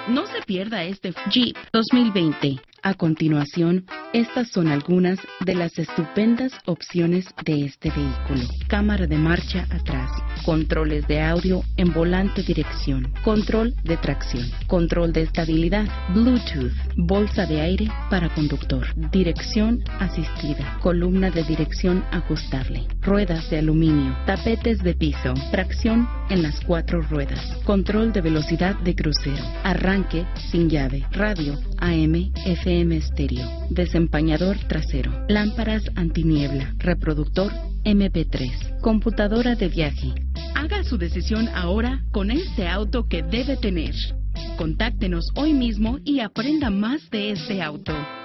No se pierda este Jeep 2020. A continuación, estas son algunas de las estupendas opciones de este vehículo. Cámara de marcha atrás, controles de audio en volante dirección, control de tracción, control de estabilidad, Bluetooth, bolsa de aire para conductor, dirección asistida, columna de dirección ajustable, ruedas de aluminio, tapetes de piso, tracción en las 4 ruedas, control de velocidad de crucero, arranque sin llave, radio AM, FM estéreo, desempañador trasero, lámparas antiniebla, reproductor MP3, computadora de viaje. Haga su decisión ahora con este auto que debe tener. Contáctenos hoy mismo y aprenda más de este auto.